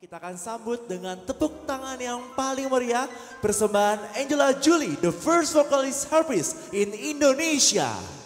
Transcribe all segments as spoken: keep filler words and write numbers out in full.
Kita akan sambut dengan tepuk tangan yang paling meriah persembahan Angela Julie, the first vocalist harpist in Indonesia.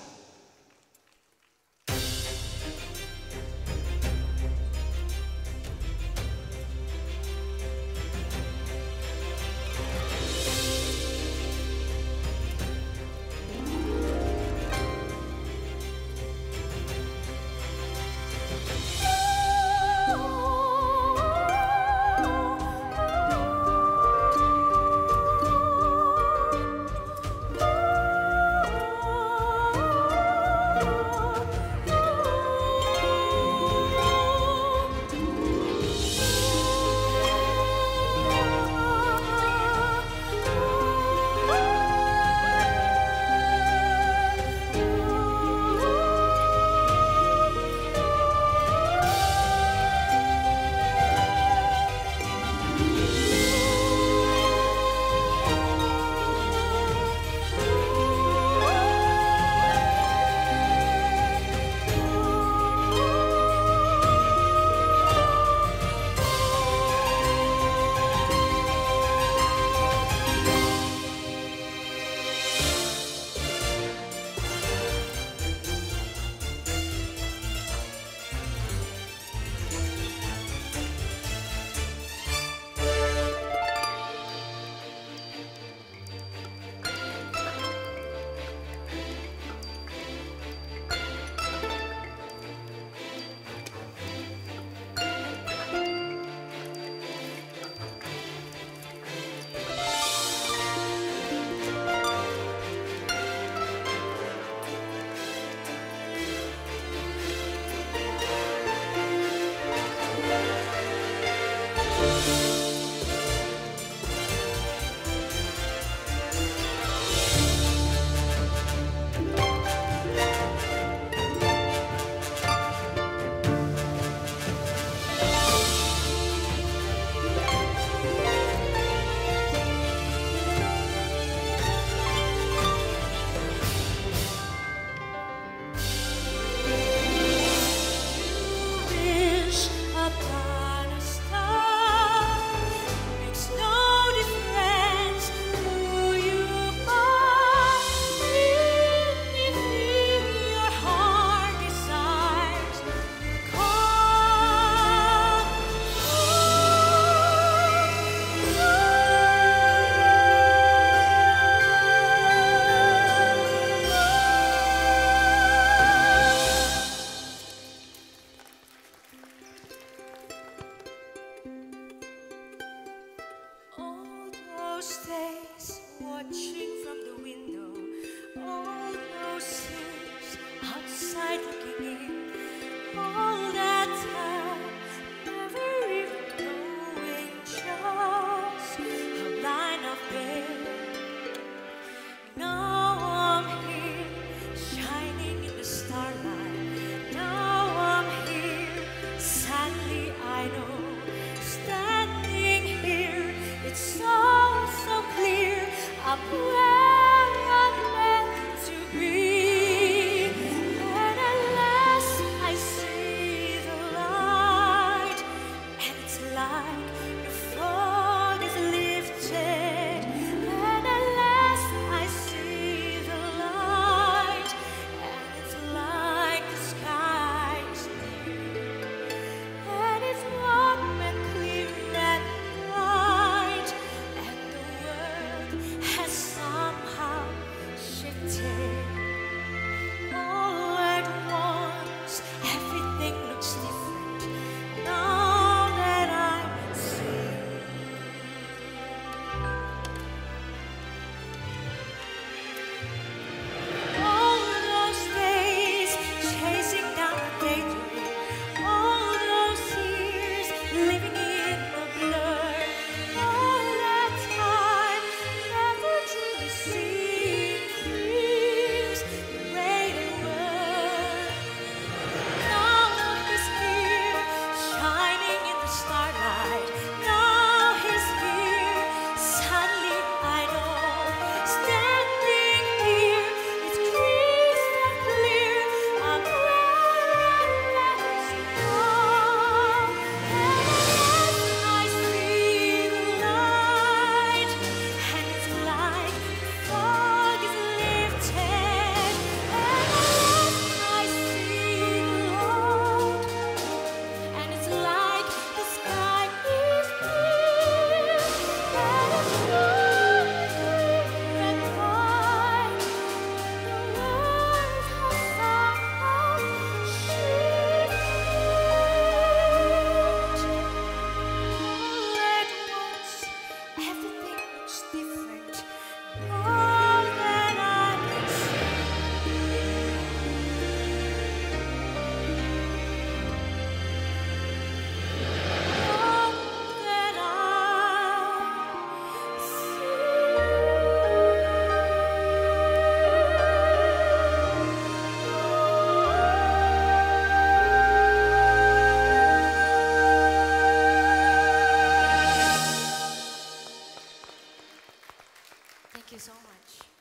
Days watching from the window, all those years outside looking in, all that time never even knowing just how line of bed. Now I'm here, shining in the starlight. Now I'm here, sadly I know, standing here, it's so, so clear. I'm where I'm meant to be, and at last I see the light, and it's like the fog is lifted, and at last I see the light, and it's like the sky is clear, and it's warm and clear and bright, and the world has somehow shifted. All at once, everything looks different now that I see Thank you so much.